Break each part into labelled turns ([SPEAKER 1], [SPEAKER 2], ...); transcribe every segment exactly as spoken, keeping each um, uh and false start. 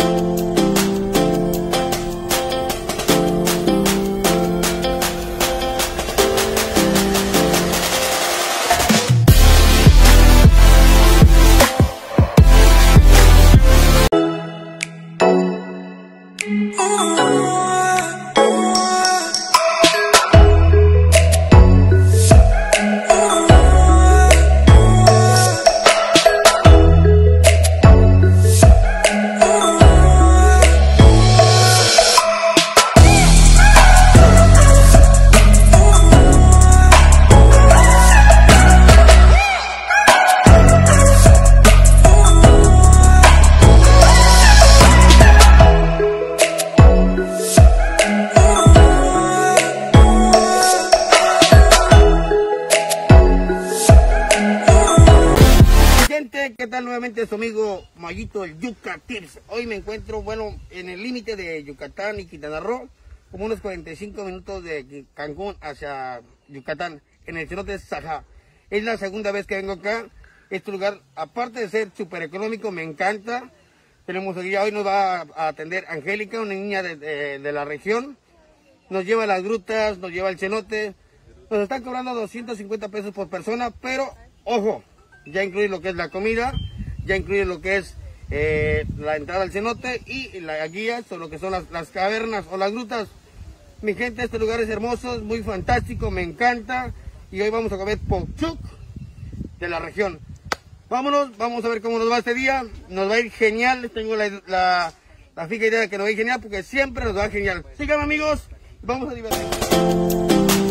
[SPEAKER 1] ¿Qué tal? Nuevamente su amigo Mayito, el Yuca Tips. Hoy me encuentro, bueno, en el límite de Yucatán y Quintana Roo, como unos cuarenta y cinco minutos de Cancún hacia Yucatán, en el cenote Sajá. Es la segunda vez que vengo acá. Este lugar, aparte de ser súper económico, me encanta. Tenemos aquí, hoy nos va a atender Angélica, una niña de, de, de la región. Nos lleva a las grutas, nos lleva al cenote. Nos están cobrando doscientos cincuenta pesos por persona, pero ojo, ya incluye lo que es la comida, ya incluye lo que es eh, la entrada al cenote y la guía sobre lo que son las, las cavernas o las grutas. Mi gente, este lugar es hermoso, es muy fantástico, me encanta. Y hoy vamos a comer pokchuk de la región. Vámonos, vamos a ver cómo nos va este día. Nos va a ir genial, tengo la, la, la fija idea de que nos va a ir genial, porque siempre nos va genial. Síganme, amigos, vamos a divertirnos.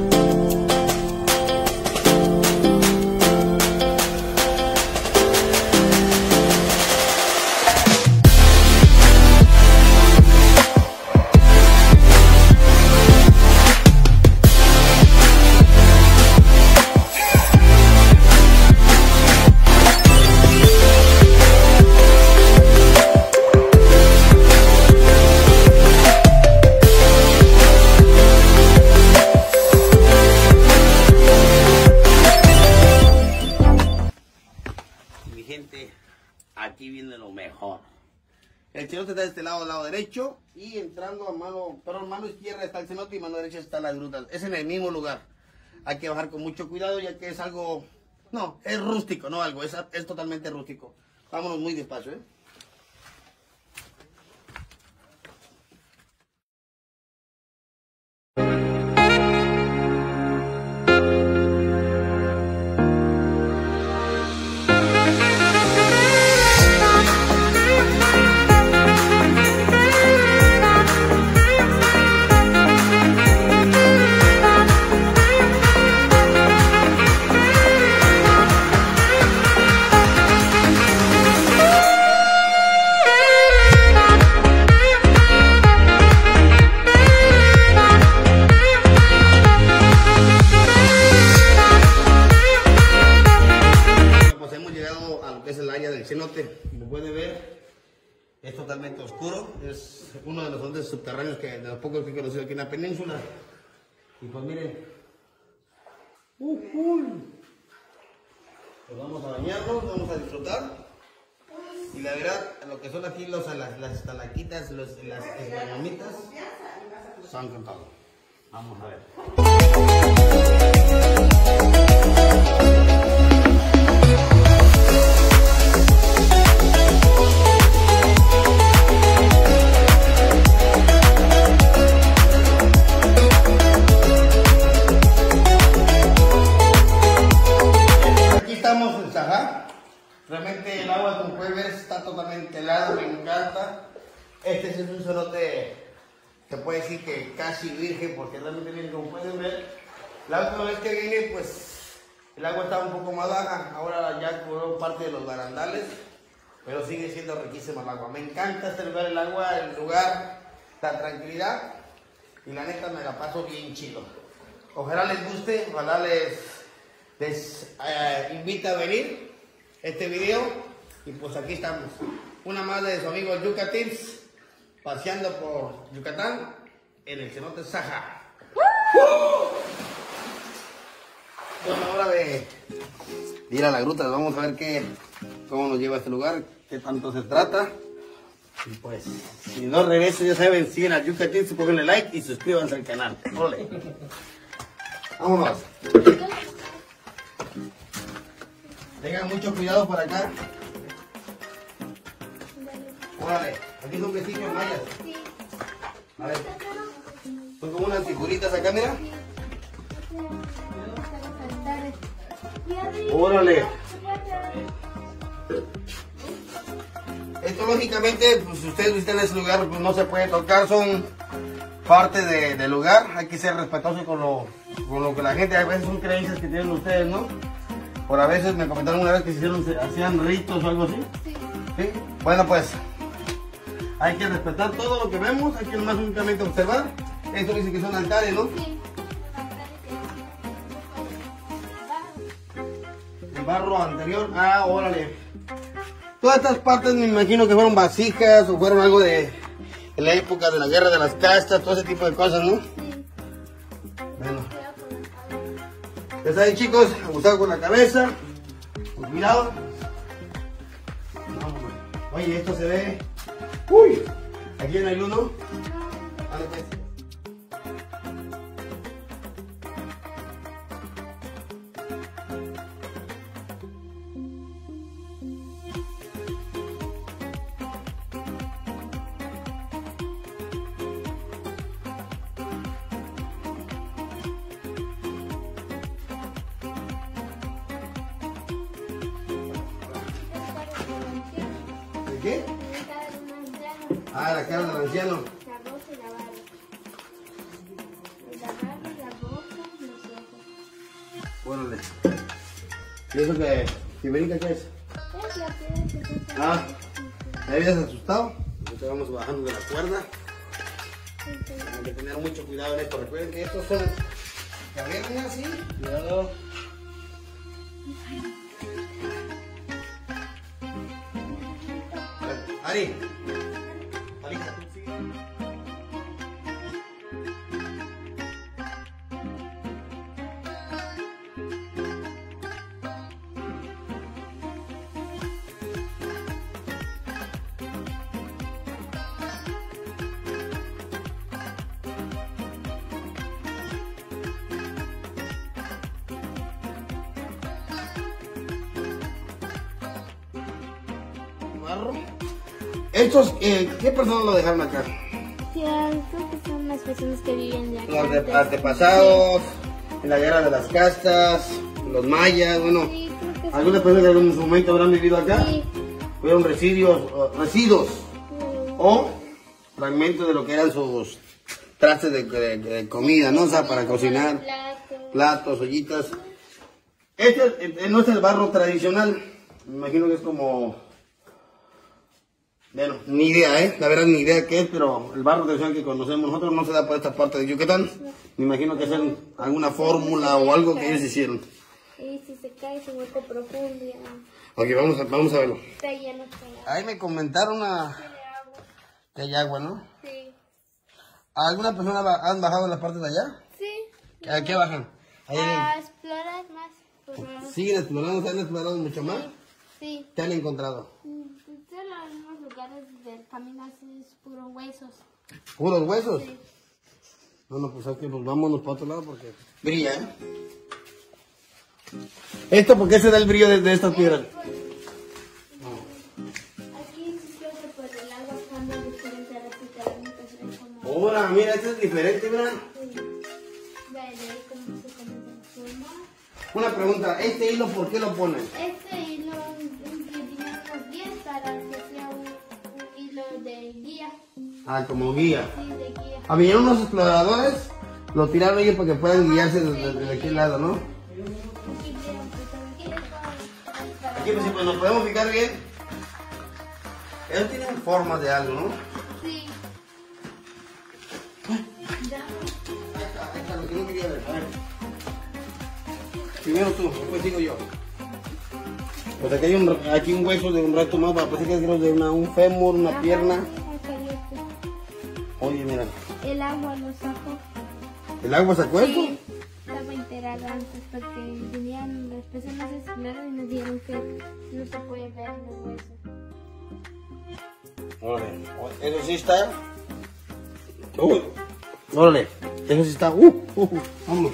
[SPEAKER 1] Aquí viene lo mejor. El cenote está de este lado, al lado derecho, y entrando a mano, perdón, mano izquierda está el cenote y mano derecha está las grutas. Es en el mismo lugar. Hay que bajar con mucho cuidado, ya que es algo, no, es rústico, no algo, es, es totalmente rústico. Vámonos muy despacio, ¿eh? Cenote, como pueden ver, es totalmente oscuro, es uno de los cenotes subterráneos que de los pocos que he conocido aquí en la península. Y pues miren, uh, uh, pues vamos a bañarnos, vamos a disfrutar. Y la verdad, lo que son aquí los, las, las estalactitas, los, las estalagmitas, son encantados. Vamos a ver. Realmente el agua, como pueden ver, está totalmente helada, me encanta. Este es un cenote, se puede decir que casi virgen, porque realmente, bien, como pueden ver, la última vez que vine, pues el agua estaba un poco más baja. Ahora ya cubrió parte de los barandales, pero sigue siendo riquísima el agua. Me encanta este lugar, el agua, el lugar, la tranquilidad, y la neta me la paso bien chido. Ojalá les guste, ojalá les, les eh, invita a venir este video, y pues aquí estamos, una más de su amigo Yuca Tips, paseando por Yucatán en el cenote Sajá. Es la hora de ir a la gruta, vamos a ver qué, cómo nos lleva a este lugar, qué tanto se trata. Y pues, si no regreso, ya saben, siguen a Yucca Tips, pónganle like y suscríbanse al canal. Ole. Vámonos. Tengan mucho cuidado por acá. Órale, aquí son vestigios mayas. A ver. Son como unas figuritas acá, mira. Órale. Esto lógicamente, pues si ustedes visitan ese lugar, pues no se puede tocar, son parte de, del lugar. Hay que ser respetuosos con lo, con lo que la gente, a veces son creencias que tienen ustedes, ¿no? Por a veces me comentaron una vez que se hicieron, se hacían ritos o algo así. Sí. ¿Sí? Bueno, pues hay que respetar todo lo que vemos, hay que nomás únicamente observar. Esto dice que son altares, ¿no? Sí. El barro anterior, ah, órale. Todas estas partes me imagino que fueron vasijas o fueron algo de, de la época de la guerra de las castas, todo ese tipo de cosas, ¿no? Sí. Bueno. Ya saben, chicos, abusado con la cabeza, con cuidado. Oye, esto se ve. Uy, aquí no hay uno. Vale, pues. ¿Qué? Ah, la cara del anciano. La voz y la barba. La barba, la boca, los ojos. Órale. ¿Y eso que, que brinca qué es? Es la piedra que se Ah, ¿te habías asustado? Entonces vamos bajando de la cuerda. Hay que tener mucho cuidado en esto. Recuerden que estos son que agarran así. Cuidado. Ari, Arita, tú sí. Barro. Estos, eh, ¿qué personas lo dejaron acá?
[SPEAKER 2] Sí, creo que son las personas que viven de acá.
[SPEAKER 1] Los de, antepasados, sí. En la guerra de las castas, los mayas, bueno. Sí, creo que algunas personas que en su momento habrán vivido acá. Sí. Fueron residuos, uh, residuos sí. O fragmentos de lo que eran sus trastes de, de, de comida, ¿no? O sea, para cocinar, platos, platos ollitas. Este no es el barro tradicional, me imagino que es como... Bueno, ni idea, ¿eh? La verdad ni idea qué es, pero el barro tradicional que conocemos nosotros no se da por esta parte de Yucatán. Me imagino que es alguna fórmula o algo que ellos hicieron.
[SPEAKER 2] Y si se cae, se hueco profundo.
[SPEAKER 1] Ok, vamos a, vamos a verlo.
[SPEAKER 2] Está lleno de agua.
[SPEAKER 1] Ahí me comentaron a... que hay agua, ¿no?
[SPEAKER 2] Sí.
[SPEAKER 1] ¿Alguna persona han bajado en la parte de allá?
[SPEAKER 2] Sí.
[SPEAKER 1] ¿A qué bajan?
[SPEAKER 2] Ahí a en... explorar más. Pues,
[SPEAKER 1] ¿siguen explorando? ¿Se han explorado mucho más?
[SPEAKER 2] Sí.
[SPEAKER 1] ¿Qué han encontrado?
[SPEAKER 2] Del camino así es puros huesos.
[SPEAKER 1] ¿Puros huesos?
[SPEAKER 2] Sí.
[SPEAKER 1] Bueno, pues aquí pues vámonos para otro lado porque brilla, ¿eh? ¿Esto por qué se da el brillo de, de estas piedras?
[SPEAKER 2] Pues, no. Aquí se explota pues el agua cambia diferente a la piedra.
[SPEAKER 1] Ahora, mira, este es diferente, ¿verdad?
[SPEAKER 2] Sí. Ve, ahí cómo se comienza a formar.
[SPEAKER 1] Una pregunta, ¿este hilo por qué lo ponen?
[SPEAKER 2] Este hilo utilizamos bien para que sea un de guía.
[SPEAKER 1] Ah, como guía.
[SPEAKER 2] Sí, de guía.
[SPEAKER 1] Había unos exploradores, lo tiraron ellos para que puedan guiarse desde, desde aquel lado, ¿no? Aquí pues, pues nos podemos fijar bien. Ellos tienen formas de algo, ¿no?
[SPEAKER 2] Sí.
[SPEAKER 1] Ahí está, ahí está, lo que no quería ver. A ver. Primero tú, después digo yo. Pues aquí hay un, aquí un hueso de un rato más, para parecer que es de una, un fémur, una ajá, pierna. Oye, mira.
[SPEAKER 2] El agua lo sacó.
[SPEAKER 1] ¿El agua sacó esto?
[SPEAKER 2] Sí, estaba enterrado antes porque vinieron las personas exploraron y nos dijeron que no se puede ver los huesos.
[SPEAKER 1] Órale, eso sí está. Uh, órale, eso sí está. Uh, uh, uh, vamos.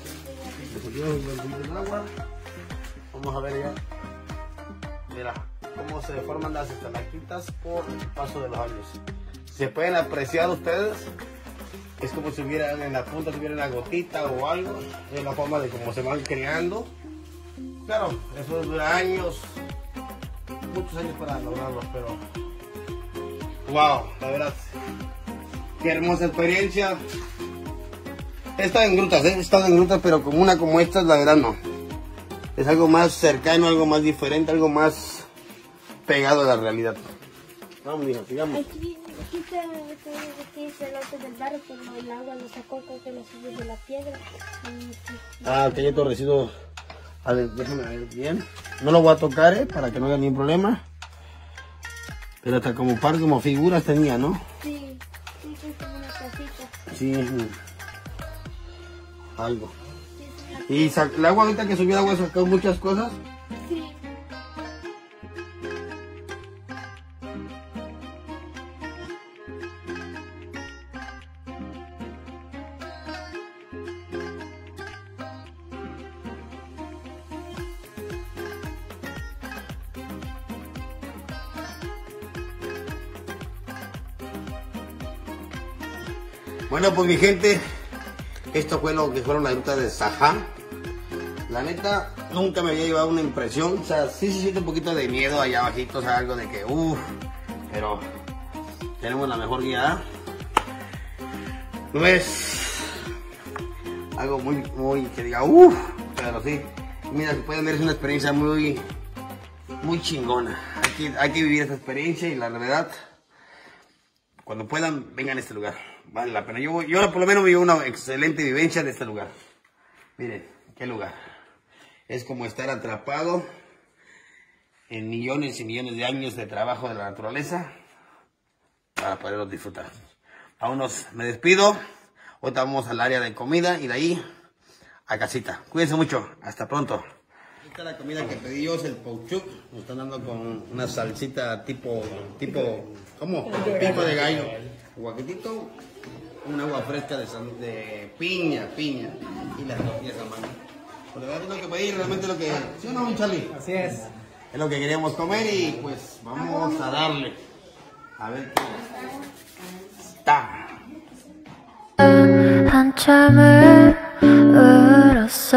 [SPEAKER 1] Vamos a ver ya. Mira cómo se forman las estalactitas por el paso de los años. Se pueden apreciar ustedes. Es como si hubieran en la punta, si hubiera una gotita o algo. Es la forma de cómo se van creando. Claro, eso dura años, muchos años para lograrlo, pero wow, la verdad, qué hermosa experiencia. He estado en grutas, ¿eh? he estado en grutas, pero como una como esta, la verdad no. Es algo más cercano, algo más diferente, algo más pegado a la realidad. Vamos, mija, sigamos.
[SPEAKER 2] Aquí, aquí está, aquí está el lote del barro, pero el agua lo sacó, creo que lo subió de la piedra. Y,
[SPEAKER 1] Ah, que hay otro residuo. A ver, déjame ver bien. No lo voy a tocar, ¿eh? Para que no haya ningún problema. Pero hasta como par, como figuras tenía, ¿no?
[SPEAKER 2] sí, sí, sí, es como una casita.
[SPEAKER 1] Sí, algo.
[SPEAKER 2] Sí, es una-
[SPEAKER 1] Y sa- el agua, ahorita que subió el agua, sacó muchas cosas.
[SPEAKER 2] sí.
[SPEAKER 1] Bueno, pues mi gente, esto fue lo que fueron las rutas de Sajá. La neta, nunca me había llevado una impresión. O sea, sí se siente un poquito de miedo allá abajito, o sea, algo de que, uff, pero tenemos la mejor guía. No es algo muy, muy, que diga, uff, pero sí. Mira, se pueden ver, es una experiencia muy, muy chingona. Hay que, hay que vivir esa experiencia y la verdad, cuando puedan, vengan a este lugar. Vale la pena. Yo, yo por lo menos vivo una excelente vivencia de este lugar. Miren, qué lugar. Es como estar atrapado en millones y millones de años de trabajo de la naturaleza para poderlos disfrutar. Vámonos, me despido. Ahorita vamos al área de comida y de ahí a casita. Cuídense mucho. Hasta pronto. Esta es la comida que pedí yo, es el pouchuc. Nos están dando con una salsita tipo, tipo, ¿cómo? Pico de gallo. Guaquetito, un agua fresca de, san- de piña, piña. Y las tortillas a mano. Pues la verdad es lo que pedí, realmente lo que... ¿Sí o no, Charlie?
[SPEAKER 3] Así es.
[SPEAKER 1] Es lo que queríamos comer y pues vamos a darle. A ver qué está.
[SPEAKER 4] 한참을 울었어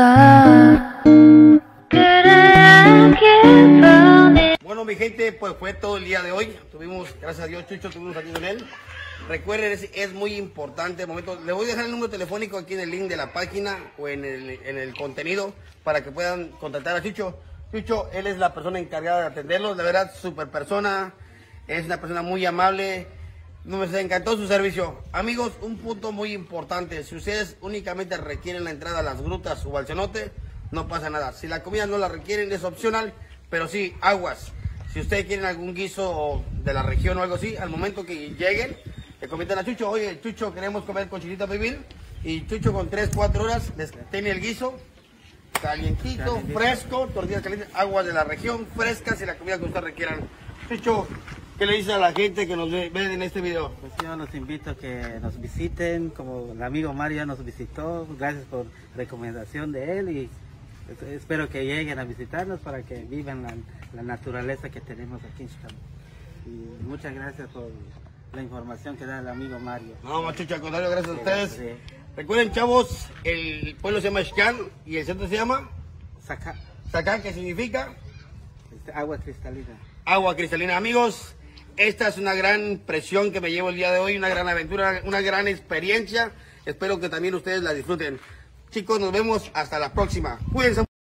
[SPEAKER 4] 그래야 기분이
[SPEAKER 1] Bueno, mi gente, pues fue todo el día de hoy. Tuvimos, gracias a Dios, Chucho, tuvimos aquí con él. Recuerden, es, es muy importante el momento. Le voy a dejar el número telefónico aquí en el link de la página o en el, en el contenido para que puedan contactar a Chucho. Chucho, él es la persona encargada de atenderlos. La verdad, super persona. Es una persona muy amable. Nos encantó su servicio. Amigos, un punto muy importante. Si ustedes únicamente requieren la entrada a las grutas o al cenote, no pasa nada. Si la comida no la requieren, es opcional. Pero sí, aguas. Si ustedes quieren algún guiso de la región o algo así, al momento que lleguen, le comentan a Chucho, oye, Chucho, queremos comer cochinita pibil. Y Chucho con tres, cuatro horas les tiene el guiso calientito, fresco, tortillas calientes, aguas de la región, frescas y la comida que ustedes requieran. Chucho, ¿qué le dice a la gente que nos ve, ven en este video?
[SPEAKER 3] Pues yo los invito a que nos visiten, como el amigo Mario ya nos visitó, gracias por recomendación de él y es- espero que lleguen a visitarnos para que vivan la, la naturaleza que tenemos aquí en Chicago. Y muchas gracias por la información que da el amigo Mario.
[SPEAKER 1] No, Chucho, al contrario, gracias a ustedes.
[SPEAKER 3] Sí.
[SPEAKER 1] Recuerden, chavos, el pueblo se llama Xcán y el centro se llama
[SPEAKER 3] Saca
[SPEAKER 1] Zacán, que significa
[SPEAKER 3] este, agua cristalina.
[SPEAKER 1] agua cristalina. Amigos, esta es una gran presión que me llevo el día de hoy, una gran aventura, una gran experiencia. Espero que también ustedes la disfruten. Chicos, nos vemos hasta la próxima. Cuídense.